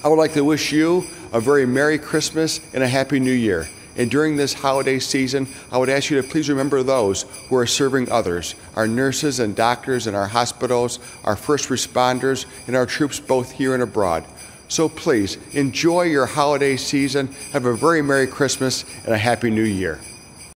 I would like to wish you a very Merry Christmas and a Happy New Year. And during this holiday season, I would ask you to please remember those who are serving others, our nurses and doctors in our hospitals, our first responders, and our troops both here and abroad. So please, enjoy your holiday season, have a very Merry Christmas and a Happy New Year.